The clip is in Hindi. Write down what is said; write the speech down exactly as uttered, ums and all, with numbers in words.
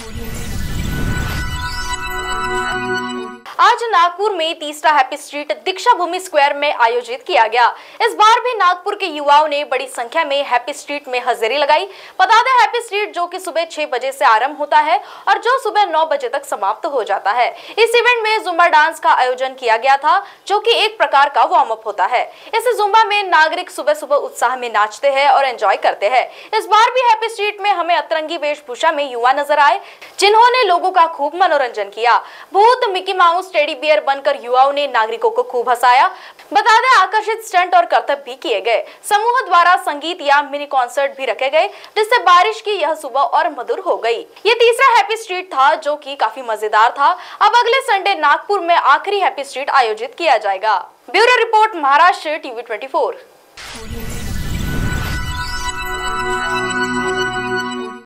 आज नागपुर में तीसरा happy street Deeksha Bhoomi square में आयोजित किया गया। इस बार भी नागपुर के युवाओं ने बड़ी संख्या में हैप्पी स्ट्रीट में हाजिरी लगाई। बता दें, हैप्पी स्ट्रीट जो कि सुबह छह बजे से आरंभ होता है और जो सुबह नौ बजे तक समाप्त हो जाता है। इस इवेंट में जुम्बा डांस का आयोजन किया गया था, जो कि एक प्रकार का वार्म अप होता है। इस जुम्बा में नागरिक सुबह सुबह उत्साह में नाचते हैं और एंजॉय करते हैं। इस बार भी हैप्पी स्ट्रीट में हमें अतरंगी वेशभूषा में युवा नजर आए, जिन्होंने लोगों का खूब मनोरंजन किया। भूत, मिकी माउस, टेडी बियर बनकर युवाओं ने नागरिकों को खूब हंसाया। बता दें, आकर्षित स्टंट और करतब भी किए गए। समूह द्वारा संगीत या मिनी कॉन्सर्ट भी रखे गए, जिससे बारिश की यह सुबह और मधुर हो गई। ये तीसरा हैप्पी स्ट्रीट था, जो कि काफी मजेदार था। अब अगले संडे नागपुर में आखिरी हैप्पी स्ट्रीट आयोजित किया जाएगा। ब्यूरो रिपोर्ट, महाराष्ट्र टीवी चौबीस।